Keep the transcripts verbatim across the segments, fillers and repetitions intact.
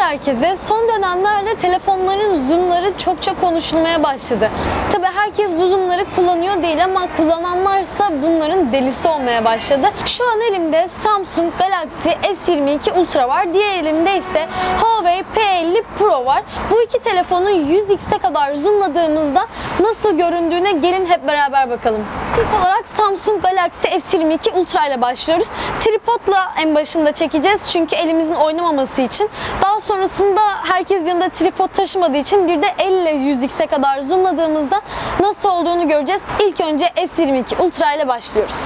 herkese. Son dönemlerde telefonların zoomları çokça konuşulmaya başladı. Tabi herkes bu zoomları kullanıyor değil ama kullananlarsa bunların delisi olmaya başladı. Şu an elimde Samsung Galaxy S yirmi iki Ultra var. Diğer elimde ise Huawei P elli Pro var. Bu iki telefonu yüz x'e kadar zoomladığımızda nasıl göründüğüne gelin hep beraber bakalım. İlk olarak Samsung Galaxy S yirmi iki Ultra ile başlıyoruz. Tripodla en başında çekeceğiz çünkü elimizin oynamaması için. Daha sonrasında herkes yanında tripod taşımadığı için bir de elle yüz x'e kadar zoomladığımızda nasıl olduğunu göreceğiz. İlk önce S yirmi iki Ultra ile başlıyoruz.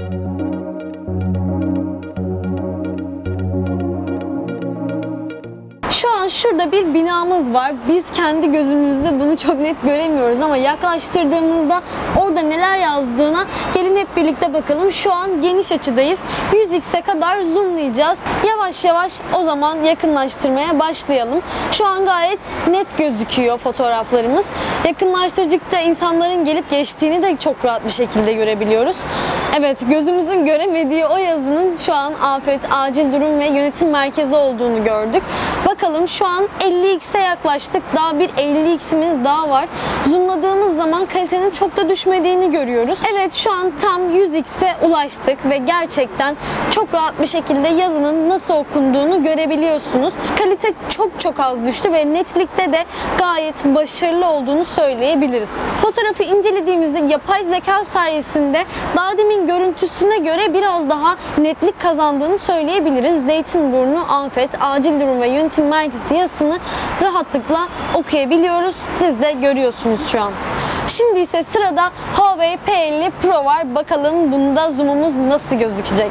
Şu an şurada bir binamız var. Biz kendi gözümüzde bunu çok net göremiyoruz ama yaklaştırdığımızda orada neler yazdığına gelin hep birlikte bakalım. Şu an geniş açıdayız. yüz x'e kadar zoomlayacağız. Yavaş yavaş o zaman yakınlaştırmaya başlayalım. Şu an gayet net gözüküyor fotoğraflarımız. Yakınlaştırdıkça insanların gelip geçtiğini de çok rahat bir şekilde görebiliyoruz. Evet, gözümüzün göremediği o yazının şu an afet, acil durum ve yönetim merkezi olduğunu gördük. Bakalım şu an elli x'e yaklaştık. Daha bir elli x'imiz daha var. Zoomladığımız zaman kalitenin çok da düşmediğini görüyoruz. Evet, şu an tam yüz x'e ulaştık ve gerçekten çok rahat bir şekilde yazının nasıl okunduğunu görebiliyorsunuz. Kalite çok çok az düştü ve netlikte de gayet başarılı olduğunu söyleyebiliriz. Fotoğrafı incelediğimizde yapay zeka sayesinde daha demin görüntüsüne göre biraz daha netlik kazandığını söyleyebiliriz. Zeytinburnu afet, acil durum ve yönetim merkezi yazısını rahatlıkla okuyabiliyoruz. Siz de görüyorsunuz şu an. Şimdi ise sırada Huawei P elli Pro var. Bakalım bunda zoom'umuz nasıl gözükecek.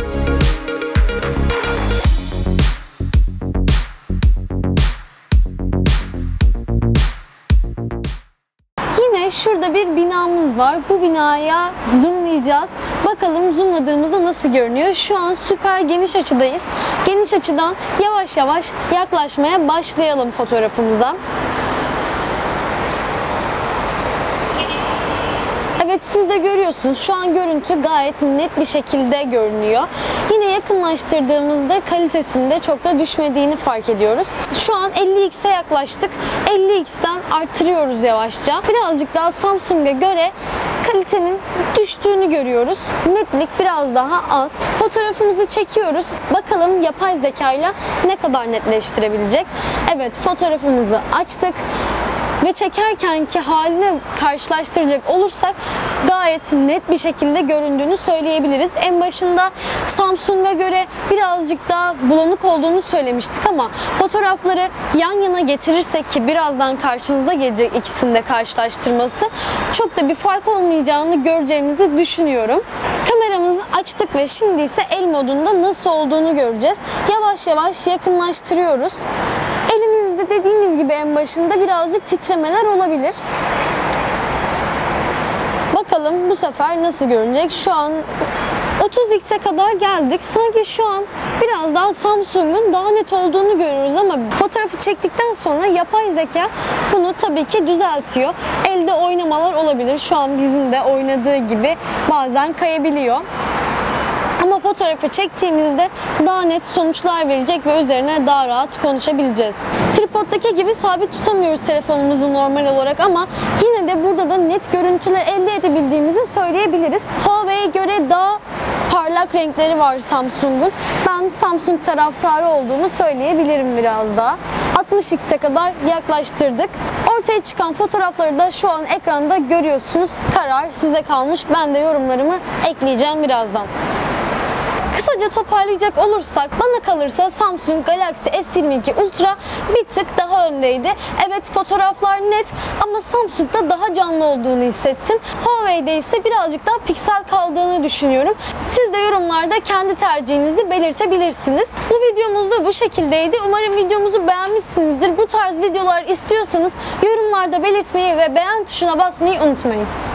Yine şurada bir binamız var. Bu binaya zoomlayacağız. Bakalım zoomladığımızda nasıl görünüyor. Şu an süper geniş açıdayız. Geniş açıdan yavaş yavaş yaklaşmaya başlayalım fotoğrafımıza. Evet, siz de görüyorsunuz. Şu an görüntü gayet net bir şekilde görünüyor. Yine yakınlaştırdığımızda kalitesinde çok da düşmediğini fark ediyoruz. Şu an elli x'e yaklaştık. elli x'ten arttırıyoruz yavaşça. Birazcık daha Samsung'a göre kalitenin düştüğünü görüyoruz. Netlik biraz daha az. Fotoğrafımızı çekiyoruz. Bakalım yapay zekayla ne kadar netleştirebilecek. Evet, fotoğrafımızı açtık. Ve çekerkenki halini karşılaştıracak olursak gayet net bir şekilde göründüğünü söyleyebiliriz. En başında Samsung'a göre birazcık daha bulanık olduğunu söylemiştik ama fotoğrafları yan yana getirirsek ki birazdan karşınıza gelecek ikisini de karşılaştırması, çok da bir fark olmayacağını göreceğimizi düşünüyorum. Kameramızı açtık ve şimdi ise el modunda nasıl olduğunu göreceğiz. Yavaş yavaş yakınlaştırıyoruz. Elimizde dediğimiz gibi en başında birazcık titremeler olabilir. Bakalım bu sefer nasıl görünecek. Şu an otuz x'e kadar geldik. Sanki şu an biraz daha Samsung'un daha net olduğunu görüyoruz ama fotoğrafı çektikten sonra yapay zeka bunu tabii ki düzeltiyor. Elde oynamalar olabilir. Şu an bizim de oynadığı gibi bazen kayabiliyor. Ama fotoğrafı çektiğimizde daha net sonuçlar verecek ve üzerine daha rahat konuşabileceğiz. Tripoddaki gibi sabit tutamıyoruz telefonumuzu normal olarak ama yine de burada da net görüntüler elde edebildiğimizi söyleyebiliriz. Huawei'ye göre daha parlak renkleri var Samsung'un. Ben Samsung taraftarı olduğumu söyleyebilirim biraz daha. altmış x'e kadar yaklaştırdık. Ortaya çıkan fotoğrafları da şu an ekranda görüyorsunuz. Karar size kalmış. Ben de yorumlarımı ekleyeceğim birazdan. Kısaca toparlayacak olursak bana kalırsa Samsung Galaxy S yirmi iki Ultra bir tık daha öndeydi. Evet, fotoğraflar net ama Samsung'da daha canlı olduğunu hissettim. Huawei'de ise birazcık daha piksel kaldığını düşünüyorum. Siz de yorumlarda kendi tercihinizi belirtebilirsiniz. Bu videomuz da bu şekildeydi. Umarım videomuzu beğenmişsinizdir. Bu tarz videolar istiyorsanız yorumlarda belirtmeyi ve beğen tuşuna basmayı unutmayın.